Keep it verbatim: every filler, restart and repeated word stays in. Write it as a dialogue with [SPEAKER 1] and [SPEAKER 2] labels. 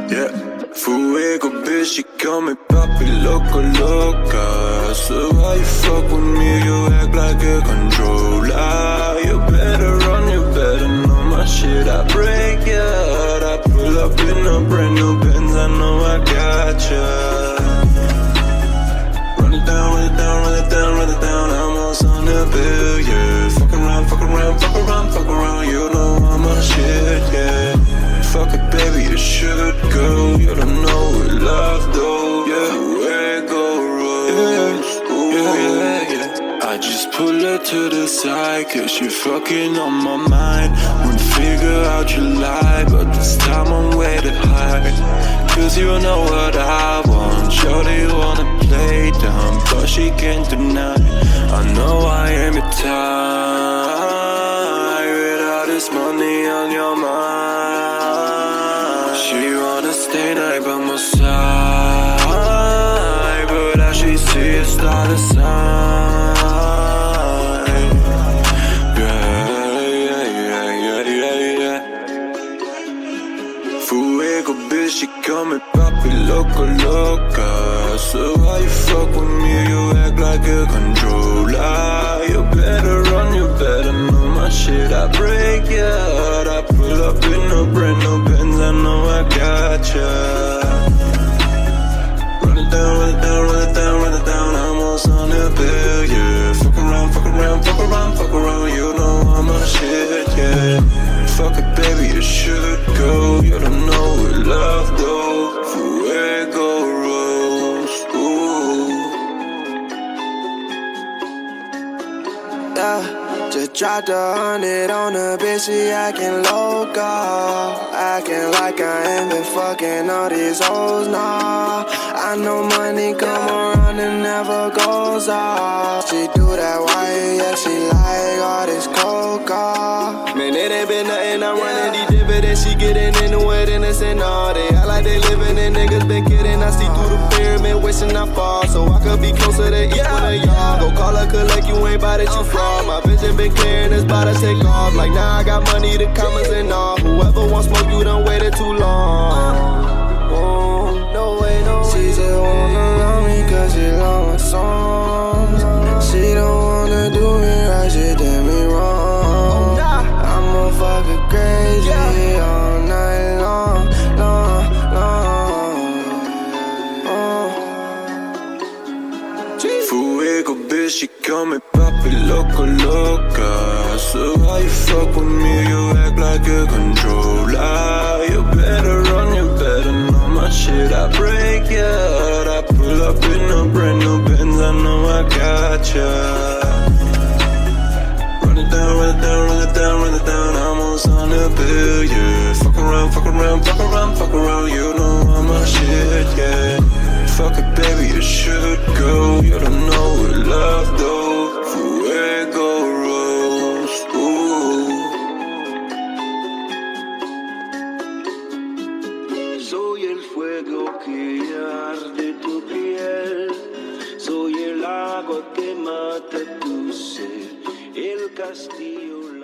[SPEAKER 1] Yeah, fuego, bitch, she call me papi loco, loca. So why you fuck with me, you act like a controller. You better run, you better know my shit, I break ya. I pull up in a brand new Benz, I know I gotcha. Run it down, run it down, run it down, run it down, I'm almost on the bill, yeah. Fuck around, fuck around, fuck around, fuck around, you know I'm a shit, yeah. Fuck it, baby, you should go. You don't know what love, though. Yeah, fuego road. Yeah, yeah, yeah. I just pull her to the side, cause you fucking on my mind. Won't figure out your lie, but this time I'm way to hide. Cause you know what I want. Shorty wanna play dumb, but she can't deny. I know I am your type. Without this money on your mind, she wanna stay night by my side, but as she sees it's not a sign. Yeah, yeah, yeah, yeah, yeah, yeah. Fuego, bitch, she call me papi loco, loca. So why you fuck with me, you act like a controller. You better run, you better know my shit, I break ya. I pull up in a brand new Benz, I know I gotcha. Run it down, run it down, run it down, run it down, I'm almost on the bill, yeah. Fuck around, fuck around, fuck around, fuck around, you know I'm a shit, yeah. Fuck it, baby, you should go. You don't know what love, though. Fuego Rose, ooh.
[SPEAKER 2] Yeah. Just dropped a hundred on a bitch, she acting loca. Acting like I ain't been fucking all these hoes, nah. I know money come around and never goes off. She do that wire, yeah, she like all this coca. Man, it ain't been nothing, I'm running these dividends. She getting into it, innocent all day. I like they living and niggas been kidding. I see through the pyramid, wishing I fall, so I could be closer to each one of y'all. Go call her, collect, you ain't buy that you fraud. My vision been clearing, it's about to take off. Like now I got money, the commas and all. Whoever wants smoke, you done waited too long. Oh, no way, no way. She just wanna love me cause she love my songs. She don't wanna do me right, she did me wrong. I'ma fuck her crazy all night long, long, long. Oh.
[SPEAKER 1] Fuego, bitch, she call me papi loco, loca. So why you fuck with me, you act like a controller. You better run, you better know my shit, I break ya. I pull up in a brand new Benz, I know I gotcha. Run it down, run it down, run it down, run it down, I'm almost on the bill, yeah. Fuck around, fuck around, fuck around, fuck around, you know I'm a shit, yeah. Fuck it, baby, you should go. You don't know what love, though. Fuego Rose, ooh.
[SPEAKER 3] Soy el fuego que arde tu piel. Soy el agua que mata tu sed. El castillo.